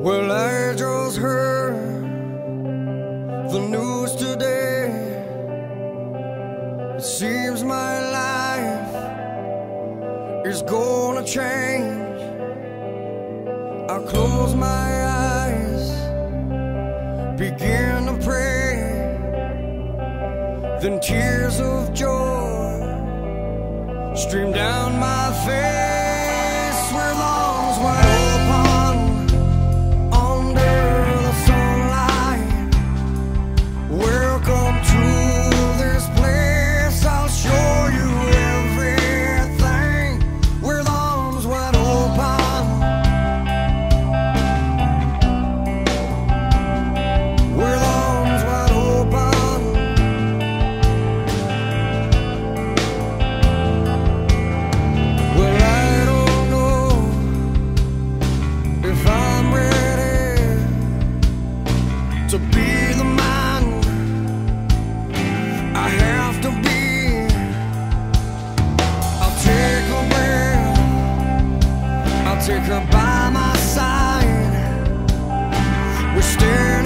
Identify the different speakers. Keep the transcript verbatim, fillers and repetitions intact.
Speaker 1: Well, I just heard the news today. It seems my life is gonna change. I close my eyes, begin to pray, then tears of joy stream down my face. Where lawns wide open under the sunlight. Welcome to this place, I'll show you everything. Where lawns wide open, where lawns wide open. Well, I don't know if I'm ready to be the man I have to be. I'll take a breath, I'll take her by my side. We stare